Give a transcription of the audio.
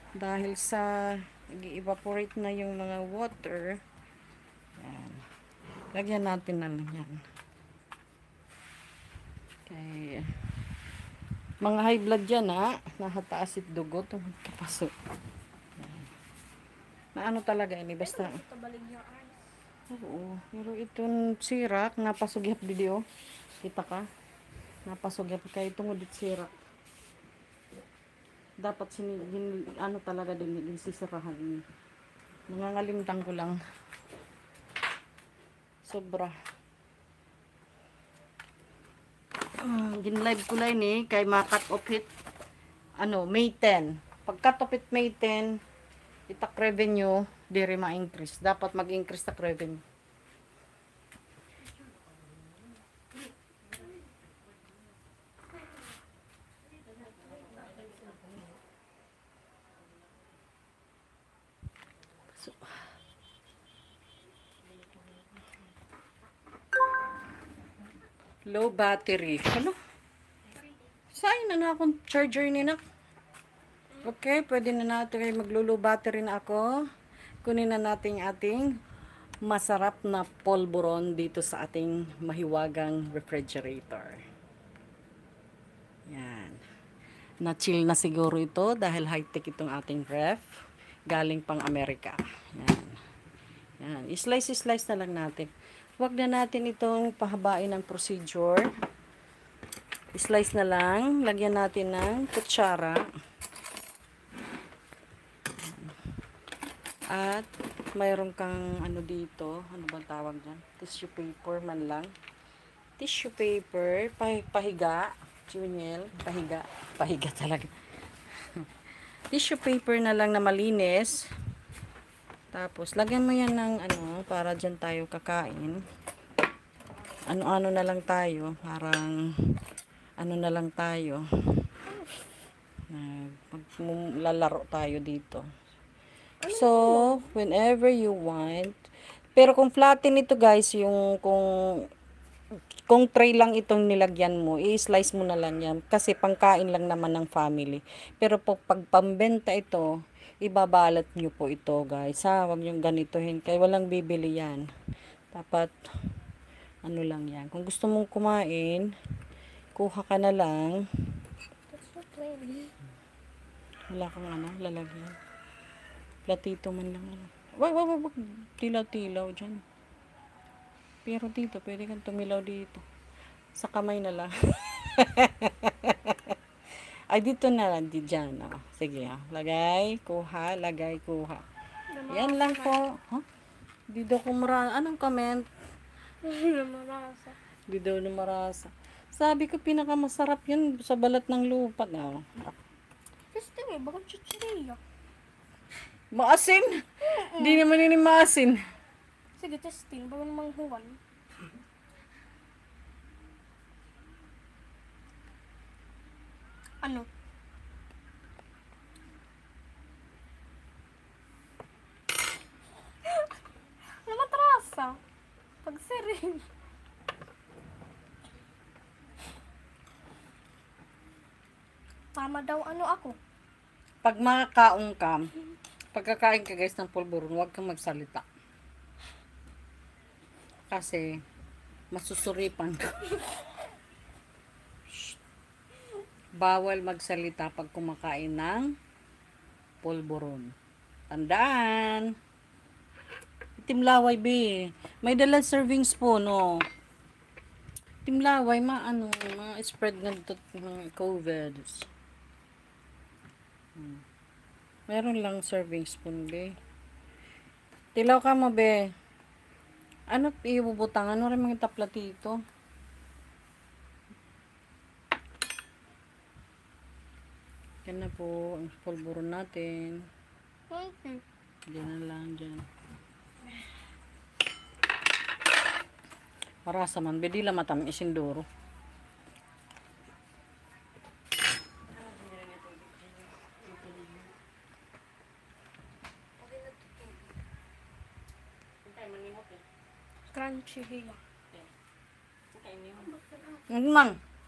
Dahil sa nag-evaporate na yung mga water, yan. Lagyan natin na yan. Okay. Mga high blood yan ha. Nakataas it dugo. Kapasok. Na ano talaga ini. Basta. Oo. Pero itong sirak. Napasugyap video. Kita ka. Napasugyap kayo tungod it sirak. Dapat ano talaga din sisirahan. Nangangalimtang ko lang. Sobra. Gin-live ko lang ni kay ma-cut off it ano May 10. Pag cut off it May 10, itak revenue dire ma-increase. Dapat mag-increase tak revenue. So, low battery. Ano? Saan na akong charger ni nak? Okay, pwede na natin maglo-low battery na ako. Kunin na natin ating masarap na polvoron dito sa ating mahiwagang refrigerator. Yan. Na-chill na siguro ito dahil high-tech itong ating ref. Galing pang Amerika. Yan. Yan. I-slice na lang natin. Huwag na natin itong pahabain ng procedure. I-slice na lang. Lagyan natin ng kutsara. At mayroon kang ano dito. Ano bang tawag dyan? Tissue paper man lang. Tissue paper. Pahiga. Juniel. Pahiga. Pahiga talaga. Tissue paper na lang na malinis. Tapos, lagyan mo yan ng ano, para dyan tayo kakain. Ano-ano na lang tayo. Parang, ano na lang tayo. Lalaro tayo dito. So, whenever you want. Pero kung flatten ito guys, yung kung tray lang itong nilagyan mo, i-slice mo na lang yan. Kasi pangkain lang naman ng family. Pero pag pambenta ito, ibabalat nyo po ito guys. Ha? Huwag nyo ganitohin. Kaya walang bibili yan. Dapat, ano lang yan. Kung gusto mong kumain, kuha ka na lang. Wala kang ano, lalagyan. Platito man lang. Wag. Tilaw-tilaw dyan. Pero dito, pwede kang tumilaw dito. Sa kamay na lang. Ay, dito na lang. Diyan. Oh. Sige. Oh. Lagay, kuha, lagay, kuha. Yan lang po. Huh? Dito ko marasa. Anong comment? Marasa. Dito na marasa. Sabi ko, pinakamasarap yun sa balat ng lupa. Oh. Kasi bakit chuchiriya? Maasin? Hindi naman yun maasin. Sige, testing. Bago namang huwan. Ano? Ano matrasa? Pagsiring. Tama daw ano ako. Pag makakaong ka, pagkakain ka guys ng pulburon, huwag kang magsalita. Kasi, masusuripan ka. Bawal magsalita pag kumakain ng pulburon. Tandaan. Timlaway, be. May dalang serving spoon, oh. Timlaway, ma-spread na ito ng COVID. Meron lang serving spoon, be. Tilaw ka mo, be. Ano ibubutangan? Ano rin mga tapla dito? Yan na po ang pulburon natin. Diyan na lang, dyan. Marasa man, be. Di lang matam isinduro. Crunchy hiya. Mang.